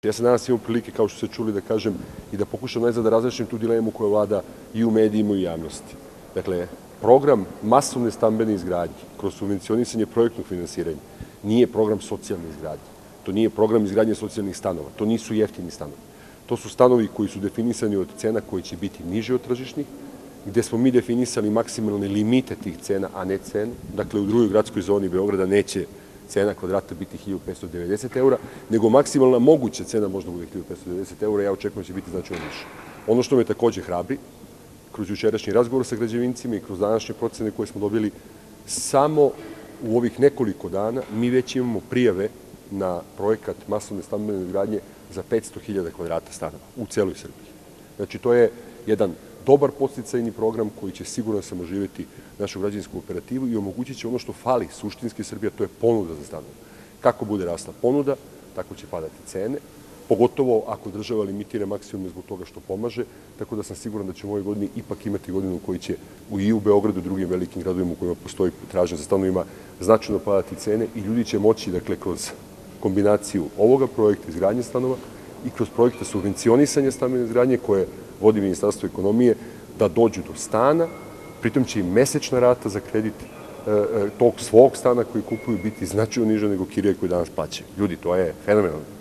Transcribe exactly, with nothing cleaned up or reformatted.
Ja sam danas imao prilike, kao što ste čuli, da kažem i da pokušam najzad da razrešim tu dilemu koja vlada i u medijima i u javnosti. Dakle, program masovne stambene izgradnje kroz subvencionisanje projektnog finansiranja nije program socijalne izgradnje. To nije program izgradnje socijalnih stanova. To nisu jeftini stanovi. To su stanovi koji su definisani od cena koji će biti niže od tržišnih, gde smo mi definisali maksimalne limite tih cena, a ne cenu. Dakle, u drugoj gradskoj zoni Beograda neće cena kvadrata biti hiljadu petsto devedeset eura, nego maksimalna moguća cena možda bude hiljadu petsto devedeset eura, ja očekujem da će biti značajno više. Ono što me takođe hrabri, kroz jučerašnji razgovor sa građevincima i kroz današnje procene koje smo dobili, samo u ovih nekoliko dana mi već imamo prijave na projekat masovne stambene izgradnje za petsto hiljada kvadrata stanova u celoj Srbiji. Znači, to je jedan dobar podsticajni program koji će sigurno sam oživeti našu građevinsku operativu i omogućit će ono što fali suštinski Srbija, to je ponuda za stanove. Kako bude rasla ponuda, tako će padati cene, pogotovo ako država limitira maksimum zbog toga što pomaže, tako da sam siguran da ćemo u ovoj godini ipak imati godinu u kojoj će i u Beogradu i drugim velikim gradovima u kojima postoji tražnja za stanovima značajno padati cene i ljudi će moći, dakle, kroz kombinaciju ovoga projekta izgradnje stanova i kroz projekta subvencionisanja stambene izgradnje koje vodi Ministarstvo ekonomije, da dođu do stana, pritom će i mesečna rata za kredit tog svog stana koji kupuju biti značajno niža nego kirije koje danas plaćaju. Ljudi, to je fenomenalno.